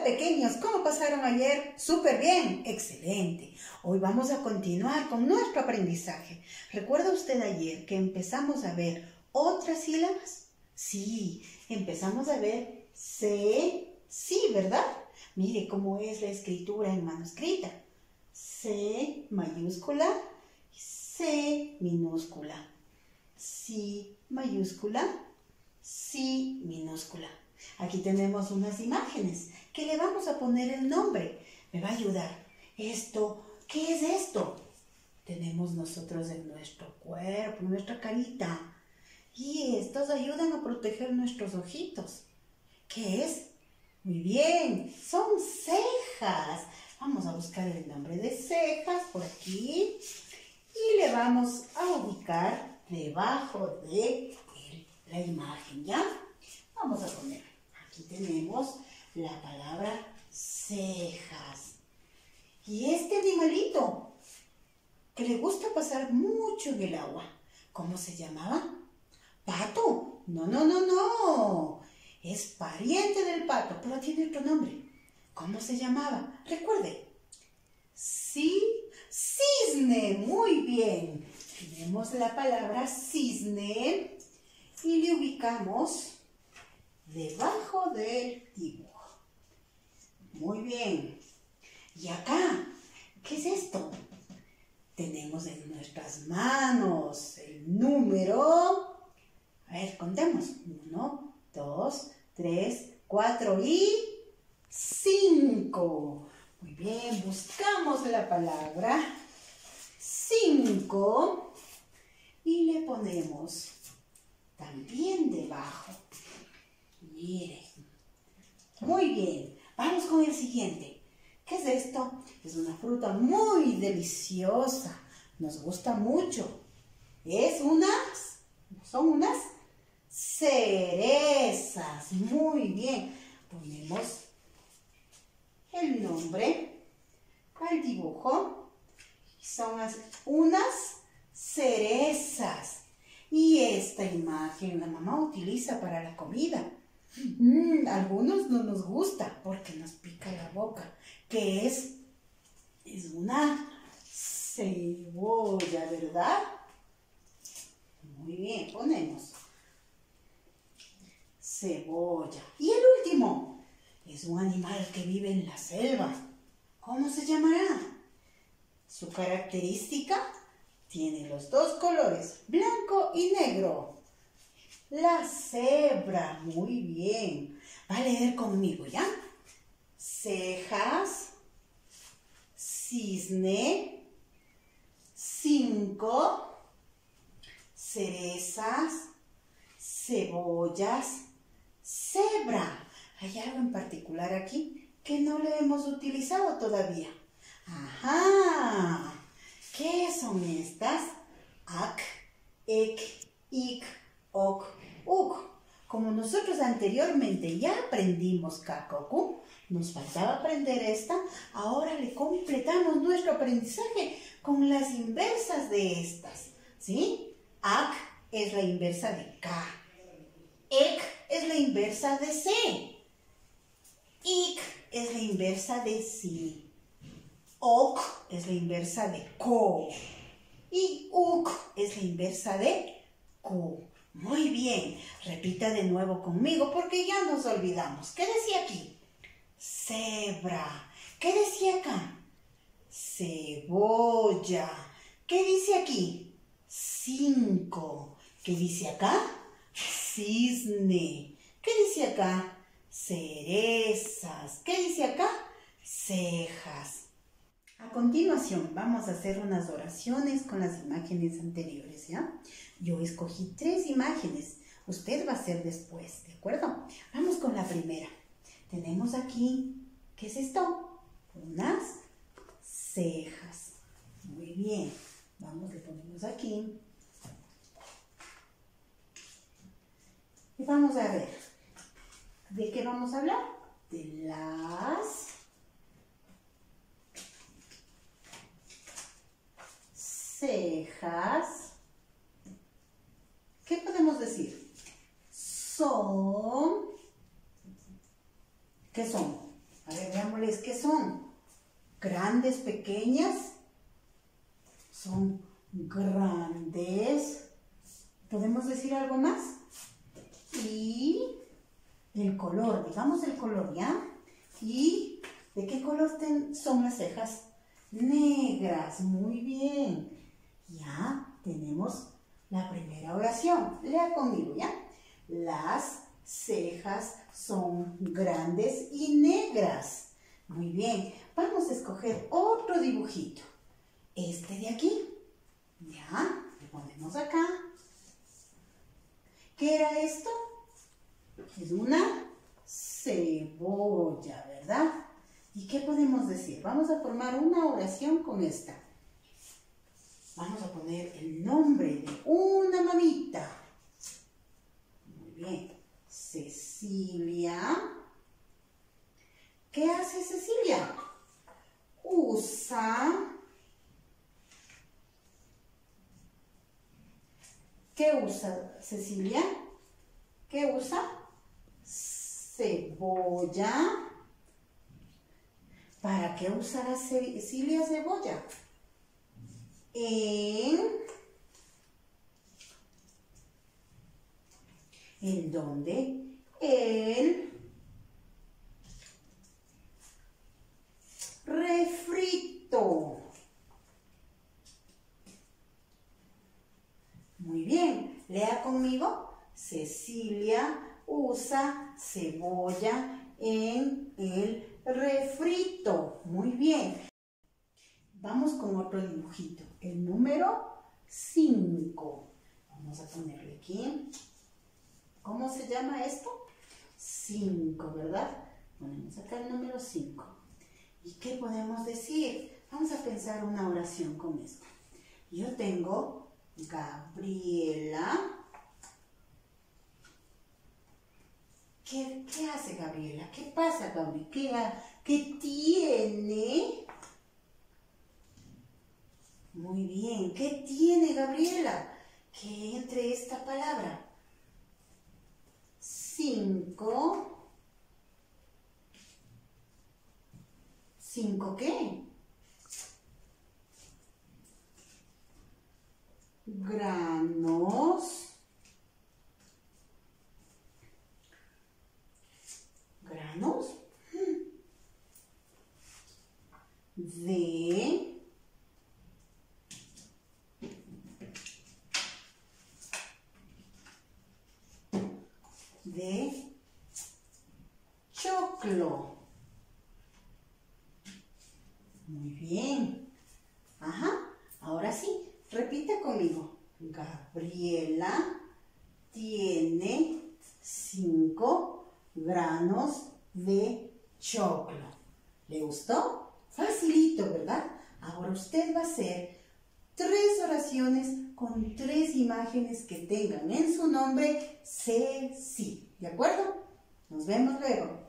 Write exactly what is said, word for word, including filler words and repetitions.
Hola pequeños, ¿cómo pasaron ayer? Súper bien, excelente. Hoy vamos a continuar con nuestro aprendizaje. ¿Recuerda usted ayer que empezamos a ver otras sílabas? Sí, empezamos a ver C, sí, ¿verdad? Mire cómo es la escritura en manuscrita. C mayúscula, C minúscula. Sí mayúscula, sí minúscula. Aquí tenemos unas imágenes que le vamos a poner el nombre. Me va a ayudar. Esto, ¿qué es esto? Tenemos nosotros en nuestro cuerpo, nuestra carita. Y estos ayudan a proteger nuestros ojitos. ¿Qué es? Muy bien, son cejas. Vamos a buscar el nombre de cejas por aquí. Y le vamos a ubicar debajo de la imagen, ¿ya? Vamos a poner, aquí tenemos la palabra cejas. Y este animalito que le gusta pasar mucho en el agua, ¿cómo se llamaba? ¿Pato? No, no, no, no. Es pariente del pato, pero tiene otro nombre. ¿Cómo se llamaba? Recuerde. Sí, cisne. Muy bien. Tenemos la palabra cisne y le ubicamos debajo del dibujo. Muy bien. Y acá, ¿qué es esto? Tenemos en nuestras manos el número. A ver, contemos. Uno, dos, tres, cuatro y cinco. Muy bien, buscamos la palabra cinco y le ponemos también debajo. Miren. Muy bien. Vamos con el siguiente. ¿Qué es esto? Es una fruta muy deliciosa. Nos gusta mucho. Es unas, son unas cerezas. Muy bien. Ponemos el nombre al dibujo. Son unas cerezas. Y esta imagen la mamá utiliza para la comida. Mm, a algunos no nos gusta porque nos pica la boca. ¿Qué es? Es una cebolla, ¿verdad? Muy bien, ponemos cebolla. Y el último es un animal que vive en la selva. ¿Cómo se llamará? Su característica tiene los dos colores, blanco y negro. La cebra, muy bien. Va a leer conmigo, ¿ya? Cejas, cisne, cinco, cerezas, cebollas, cebra. Hay algo en particular aquí que no lo hemos utilizado todavía. Ajá. ¿Qué son estas? Ac, ec, ic, oc, uc. Como nosotros anteriormente ya aprendimos cacocu, nos faltaba aprender esta, ahora le completamos nuestro aprendizaje con las inversas de estas, ¿sí? Ac es la inversa de K. Ec es la inversa de C. Ic es la inversa de si. Oc es la inversa de co. Y uc es la inversa de cu. Muy bien. Repita de nuevo conmigo porque ya nos olvidamos. ¿Qué decía aquí? Cebra. ¿Qué decía acá? Cebolla. ¿Qué dice aquí? Cinco. ¿Qué dice acá? Cisne. ¿Qué dice acá? Cerezas. ¿Qué dice acá? Cejas. A continuación vamos a hacer unas oraciones con las imágenes anteriores, ¿ya? Yo escogí tres imágenes. Usted va a hacer después, ¿de acuerdo? Vamos con la primera. Tenemos aquí, ¿qué es esto? Unas cejas. Muy bien. Vamos, le ponemos aquí. Y vamos a ver. ¿De qué vamos a hablar? De las cejas. ¿Qué podemos decir? Son. ¿Qué son? A ver, veámosles qué son. Grandes, pequeñas. Son grandes. ¿Podemos decir algo más? Y el color, digamos el color, ¿ya? ¿Y de qué color ten- son las cejas? Negras, muy bien. Ya tenemos la primera oración. Lea conmigo, ¿ya? Las cejas son grandes y negras. Muy bien. Vamos a escoger otro dibujito. Este de aquí. Ya, le ponemos acá. ¿Qué era esto? Es una cebolla, ¿verdad? ¿Y qué podemos decir? Vamos a formar una oración con esta. Vamos a poner el nombre de una mamita. Muy bien. Cecilia. ¿Qué hace Cecilia? Usa. ¿Qué usa Cecilia? ¿Qué usa? Cebolla. ¿Para qué usará Cecilia cebolla? En, ¿en dónde? El refrito. Muy bien, lea conmigo. Cecilia usa cebolla en el refrito. Muy bien. Vamos con otro dibujito. El número cinco. Vamos a ponerle aquí. ¿Cómo se llama esto? cinco, ¿verdad? Ponemos acá el número cinco. ¿Y qué podemos decir? Vamos a pensar una oración con esto. Yo tengo Gabriela. ¿Qué, qué hace Gabriela? ¿Qué pasa, Gabriela? ¿Qué, qué tiene? Muy bien. ¿Qué tiene Gabriela? ¿Qué entre esta palabra? Cinco. ¿Cinco qué? Granos. Granos. De de choclo. Muy bien. Ajá. Ahora sí, repita conmigo. Gabriela tiene cinco granos de choclo. ¿Le gustó? Facilito, ¿verdad? Ahora usted va a hacer tres oraciones con tres imágenes que tengan en su nombre Ceci. ¿De acuerdo? Nos vemos luego.